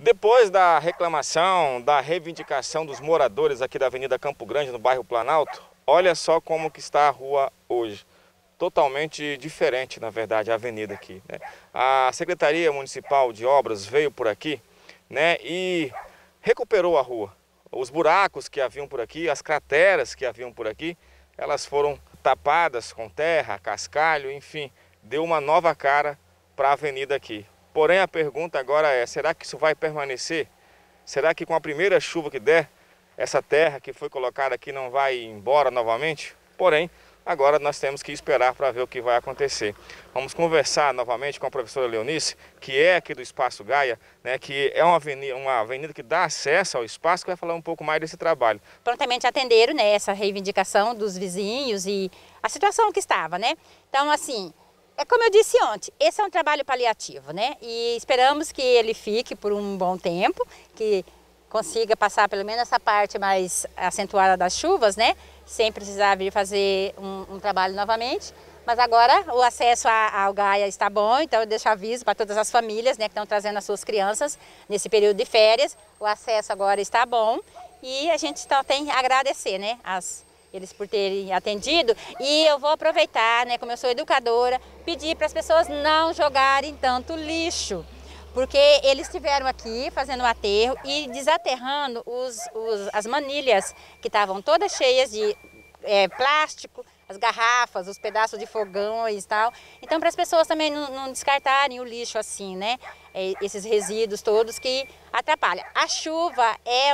Depois da reclamação, da reivindicação dos moradores aqui da Avenida Campo Grande, no bairro Planalto, olha só como que está a rua hoje. Totalmente diferente, na verdade, a avenida aqui, né? A Secretaria Municipal de Obras veio por aqui, né, e recuperou a rua. Os buracos que haviam por aqui, as crateras que haviam por aqui, elas foram tapadas com terra, cascalho, enfim, deu uma nova cara para a avenida aqui. Porém, a pergunta agora é, será que isso vai permanecer? Será que com a primeira chuva que der, essa terra que foi colocada aqui não vai embora novamente? Porém, agora nós temos que esperar para ver o que vai acontecer. Vamos conversar novamente com a professora Leonice, que é aqui do Espaço Gaia, né, que é uma avenida que dá acesso ao espaço, que vai falar um pouco mais desse trabalho. Prontamente atenderam, né, essa reivindicação dos vizinhos e a situação que estava, né? Então, assim, é como eu disse ontem, esse é um trabalho paliativo, né? E esperamos que ele fique por um bom tempo, que consiga passar pelo menos essa parte mais acentuada das chuvas, né? Sem precisar vir fazer um trabalho novamente. Mas agora o acesso ao Gaia está bom, então eu deixo aviso para todas as famílias, né, que estão trazendo as suas crianças nesse período de férias. O acesso agora está bom e a gente então tem a agradecer, né, eles por terem atendido. E eu vou aproveitar, né, como eu sou educadora, pedir para as pessoas não jogarem tanto lixo, porque eles estiveram aqui fazendo o aterro e desaterrando as manilhas que estavam todas cheias de plástico, as garrafas, os pedaços de fogões e tal. Então, para as pessoas também não descartarem o lixo assim, né? Esses resíduos todos que atrapalham. A chuva é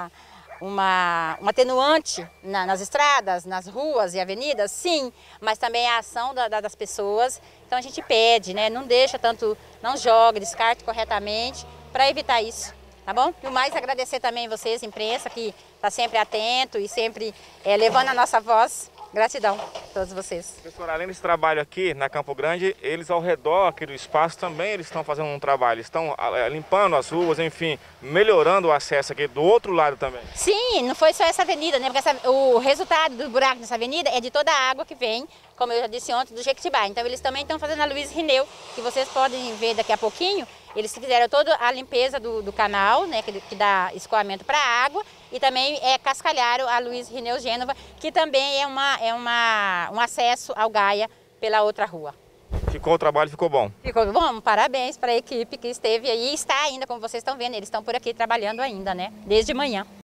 uma atenuante nas estradas, nas ruas e avenidas, sim, mas também a ação das pessoas. Então a gente pede, né, não deixa tanto, não jogue, descarte corretamente para evitar isso, tá bom? E o mais agradecer também vocês, imprensa, que está sempre atento e sempre levando a nossa voz. Gratidão a todos vocês. Professora, além desse trabalho aqui na Campo Grande, eles ao redor aqui do espaço também eles estão fazendo um trabalho, estão limpando as ruas, enfim, melhorando o acesso aqui do outro lado também. Sim, não foi só essa avenida, né? Porque o resultado do buraco nessa avenida é de toda a água que vem, como eu já disse ontem, do Jequitibá. Então eles também estão fazendo a Luiz Rineu, que vocês podem ver daqui a pouquinho. Eles fizeram toda a limpeza do canal, né, que dá escoamento para a água, e também cascalharam a Luiz Rineu Gênova, que também é um acesso ao Gaia pela outra rua. O trabalho ficou bom? Ficou bom, parabéns para a equipe que esteve aí e está ainda, como vocês estão vendo, eles estão por aqui trabalhando ainda, né, desde manhã.